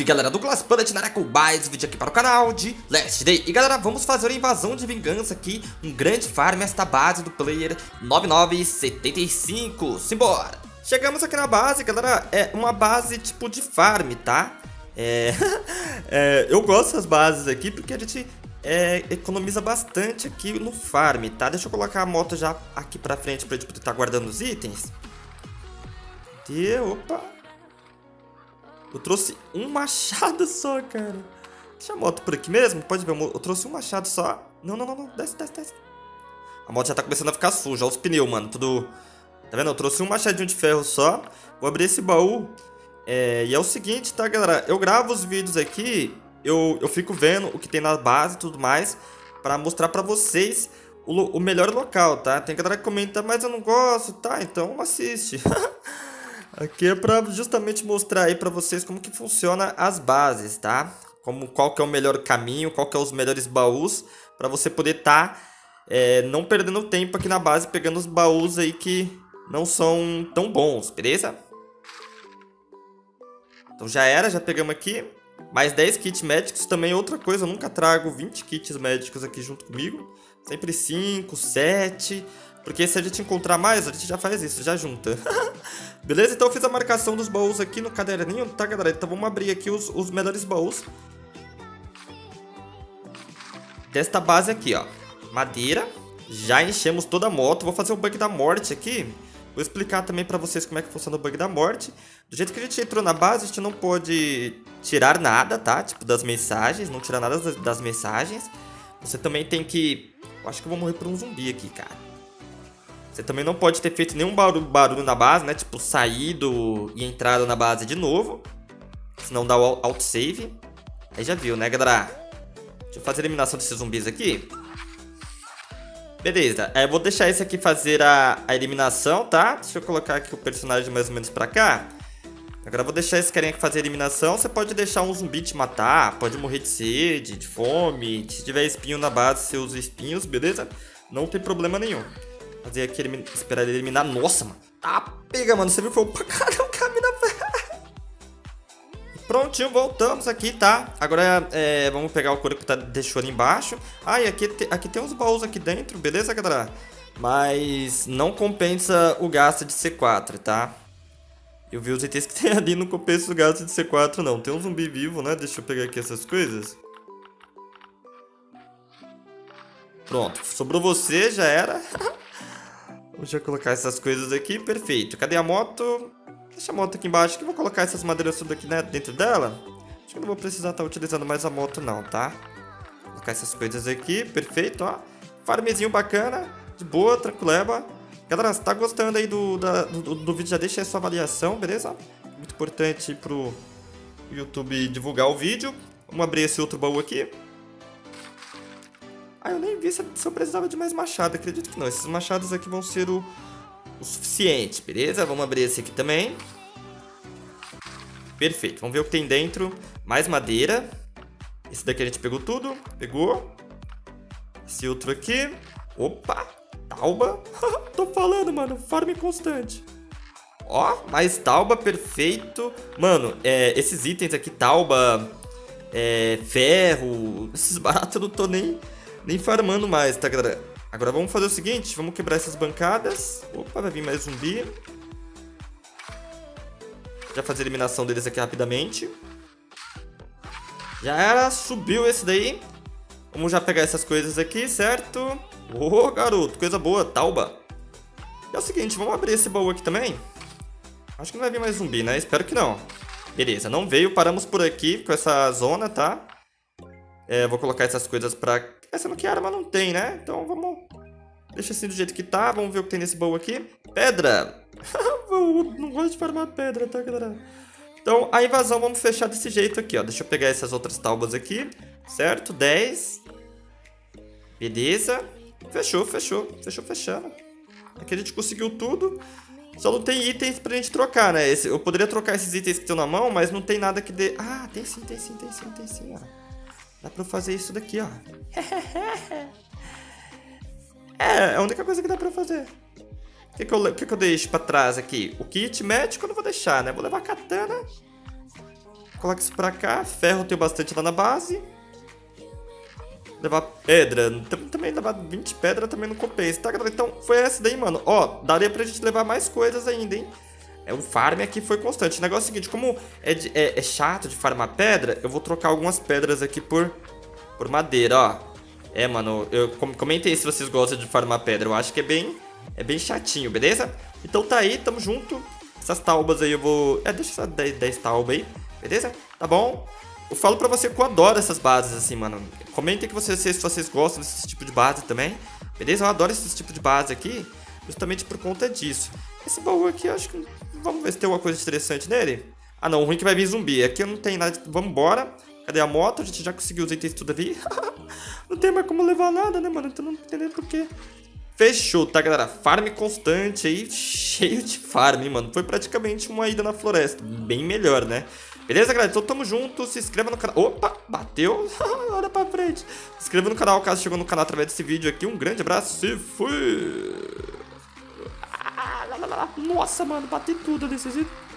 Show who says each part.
Speaker 1: Salve galera do Class Planet Nara com mais vídeo aqui para o canal de Last Day. E galera, vamos fazer uma invasão de vingança aqui, um grande farm esta base do player 9975. Simbora! Chegamos aqui na base, galera, é uma base tipo de farm, tá? Eu gosto das bases aqui porque a gente economiza bastante aqui no farm, tá? Deixa eu colocar a moto já aqui pra frente pra gente poder estar guardando os itens. Opa! Eu trouxe um machado só, cara. Deixa a moto por aqui mesmo. Pode ver, eu trouxe um machado só. Não. Desce. A moto já tá começando a ficar suja. Olha os pneus, mano. Tudo... Tá vendo? Eu trouxe um machadinho de ferro só. Vou abrir esse baú. E é o seguinte, tá, galera? Eu gravo os vídeos aqui. Eu fico vendo o que tem na base e tudo mais. Pra mostrar pra vocês o melhor local, tá? Tem galera que comenta, mas eu não gosto, tá? Então assiste. Aqui é pra justamente mostrar aí pra vocês como que funciona as bases, tá? Qual que é o melhor caminho, qual que é os melhores baús, pra você poder tá não perdendo tempo aqui na base, pegando os baús aí que não são tão bons, beleza? Então já pegamos aqui. Mais 10 kits médicos, também outra coisa, eu nunca trago 20 kits médicos aqui junto comigo. Sempre 5, 7... Porque se a gente encontrar mais, a gente já faz isso, já junta. Beleza? Então eu fiz a marcação dos baús aqui no caderninho, tá, galera? Então vamos abrir aqui os melhores baús desta base aqui, ó. Madeira. Já enchemos toda a moto. Vou fazer o bug da morte aqui. Vou explicar também pra vocês como é que funciona o bug da morte. Do jeito que a gente entrou na base, a gente não pode tirar nada, tá? Tipo, das mensagens. Não tirar nada das mensagens. Você também tem que... Eu acho que eu vou morrer por um zumbi aqui, cara. Você também não pode ter feito nenhum barulho na base, né? Tipo, saído e entrado na base de novo. Senão dá o autosave. Aí já viu, né, galera? Deixa eu fazer a eliminação desses zumbis aqui. Beleza. Eu vou deixar esse aqui fazer a eliminação, tá? Deixa eu colocar aqui o personagem mais ou menos pra cá. Agora eu vou deixar esse carinha aqui fazer a eliminação. Você pode deixar um zumbi te matar. Pode morrer de sede, de fome. Se tiver espinho na base, você usa espinhos, beleza? Não tem problema nenhum. Fazer aqui, esperar ele eliminar. Nossa, mano. Tá pega, mano. Você viu? Foi pra caramba o caminho da ferra. Prontinho, voltamos aqui, tá? Agora vamos pegar o couro que deixou ali embaixo. E aqui tem uns baús aqui dentro, beleza, galera? Mas não compensa o gasto de C4, tá? Eu vi os itens que tem ali, não compensa o gasto de C4, não. Tem um zumbi vivo, né? Deixa eu pegar aqui essas coisas. Pronto, sobrou você, já era. Deixa eu colocar essas coisas aqui, perfeito. Cadê a moto? Deixa a moto aqui embaixo, que eu vou colocar essas madeiras tudo aqui, né, dentro dela. Acho que eu não vou precisar estar utilizando mais a moto não, tá? Vou colocar essas coisas aqui, perfeito, ó. Farmzinho bacana, de boa, tranquileba. Galera, se tá gostando aí do vídeo, já deixa aí a sua avaliação, beleza? Muito importante pro YouTube divulgar o vídeo. Vamos abrir esse outro baú aqui. Eu nem vi se eu precisava de mais machado, acredito que não. Esses machados aqui vão ser o suficiente, beleza? Vamos abrir esse aqui também. Perfeito, vamos ver o que tem dentro. Mais madeira. Esse daqui a gente pegou tudo, pegou. Esse outro aqui. Opa, tauba. Tô falando, mano, farm constante. Ó, mais tauba, perfeito. Mano, esses itens aqui, tauba, ferro, esses baratos eu não tô nem farmando mais, tá, galera? Agora vamos fazer o seguinte, vamos quebrar essas bancadas. Opa, vai vir mais zumbi. Já fazer a eliminação deles aqui rapidamente. Já era, subiu esse daí. Vamos já pegar essas coisas aqui, certo? Garoto, coisa boa, tauba. E é o seguinte, vamos abrir esse baú aqui também. Acho que não vai vir mais zumbi, né? Espero que não. Beleza, não veio, paramos por aqui com essa zona, tá? Vou colocar essas coisas pra... Essa não que arma não tem, né? Então vamos... Deixa assim do jeito que tá. Vamos ver o que tem nesse baú aqui. Pedra! Não gosto de farmar pedra, tá, galera? Então, a invasão vamos fechar desse jeito aqui, ó. Deixa eu pegar essas outras taubas aqui. Certo? 10. Beleza. Fechou. Fechando. Aqui a gente conseguiu tudo. Só não tem itens pra gente trocar, né? Eu poderia trocar esses itens que estão na mão, mas não tem nada que dê... tem sim, ó. Dá pra eu fazer isso daqui, ó. É a única coisa que dá pra eu fazer. O que eu deixo pra trás aqui? O kit médico eu não vou deixar, né? Vou levar a katana. Coloca isso pra cá. Ferro eu tenho bastante lá na base. Levar pedra. Também levar 20 pedra também não compensa, tá, galera? Então foi essa daí, mano. Ó, daria pra gente levar mais coisas ainda, hein? O farm aqui foi constante. O negócio é o seguinte, como é chato de farmar pedra, eu vou trocar algumas pedras aqui por madeira, ó. Mano, comentem aí se vocês gostam de farmar pedra. Eu acho que é bem chatinho, beleza? Então tá aí, tamo junto. Essas taubas aí eu vou... deixa só 10 taubas aí, beleza? Tá bom? Eu falo pra você que eu adoro essas bases assim, mano. Comentem que se vocês gostam desse tipo de base também, beleza? Eu adoro esse tipo de base aqui, justamente por conta disso. Esse baú aqui, eu acho que... Vamos ver se tem alguma coisa interessante nele. Ah, não, o ruim é que vai vir zumbi. Aqui não tem nada. Vamos embora. Cadê a moto? A gente já conseguiu os itens tudo ali. Não tem mais como levar nada, né, mano? Então não entendendo por quê. Fechou, tá, galera? Farm constante aí, cheio de farm, mano. Foi praticamente uma ida na floresta. Bem melhor, né? Beleza, galera? Então tamo junto. Se inscreva no canal. Opa, bateu. Olha pra frente. Se inscreva no canal caso chegou no canal através desse vídeo aqui. Um grande abraço e fui. Nossa, mano, bati tudo desse jeito.